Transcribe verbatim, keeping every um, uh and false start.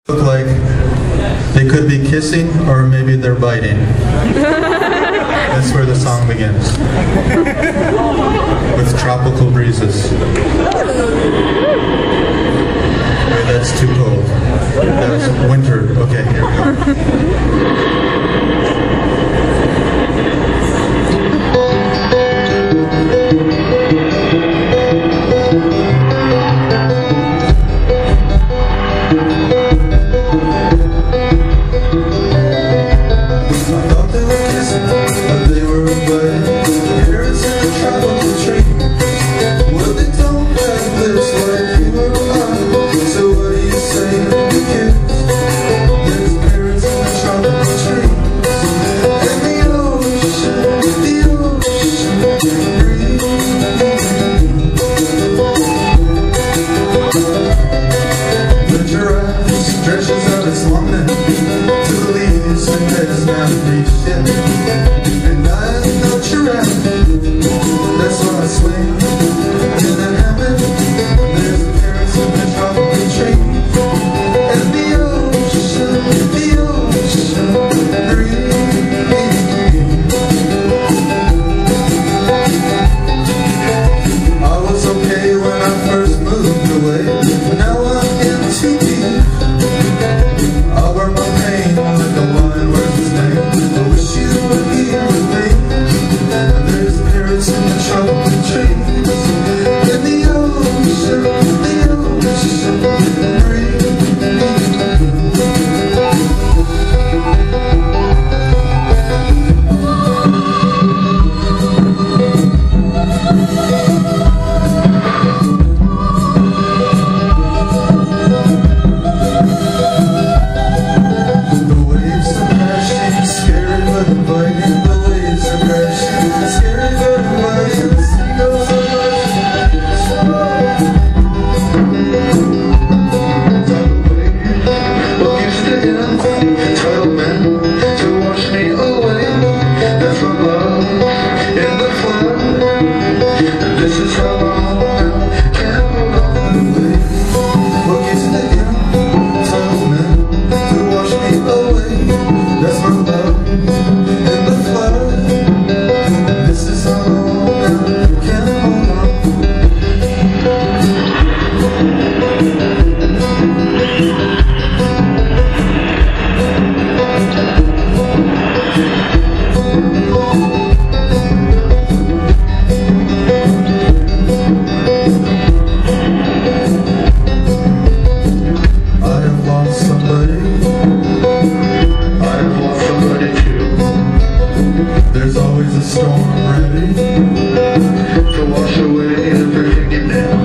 Look like they could be kissing or maybe they're biting. That's where the song begins. With tropical breezes. Wait, that's too cold. That's winter. Okay, here we There's always a storm ready to wash away everything you know.